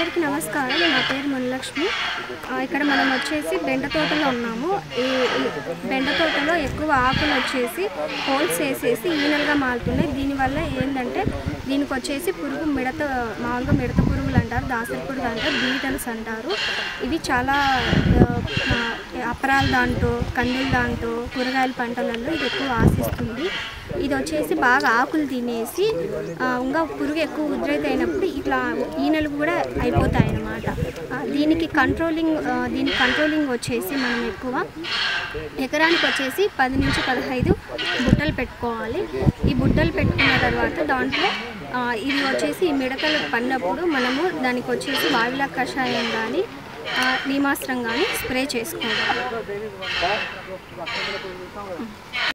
అందరికీ నమస్కారం. నా పేరు మునిలక్ష్మి. ఇక్కడ మనం వచ్చేసి బెండ తోటలో ఉన్నాము. ఈ బెండ తోటలో ఎక్కువ ఆకులు వచ్చేసి హోల్స్ వేసేసి ఈనెలుగా మారుతున్నాయి. దీనివల్ల ఏంటంటే దీనికి వచ్చేసి పురుగు మామూలుగా మిడత పురుగులు అంటారు, దాసరి పురుగు అంటారు, బీటల్స్ అంటారు. ఇవి చాలా అపరాల దాంట్లో, కందుల దాంట్లో, కూరగాయల పంటలలో ఇది ఎక్కువ ఆశిస్తుంది. ఇది వచ్చేసి బాగా ఆకులు తినేసి ఇంకా పురుగు ఎక్కువ ఉధృతి అయినప్పుడు ఇట్లా ఈనెలు కూడా అయిపోతాయి అన్నమాట. దీనికి కంట్రోలింగ్ వచ్చేసి మనం ఎక్కువ ఎకరానికి వచ్చేసి 10 నుంచి 15 బుట్టలు పెట్టుకోవాలి. ఈ బుట్టలు పెట్టుకున్న తర్వాత దాంట్లో ఇది వచ్చేసి ఈ మిడతలు పడినప్పుడు మనము దానికి వచ్చేసి వావిలా కషాయం కానీ నీమాస్త్రం కానీ స్ప్రే చేసుకోవాలి.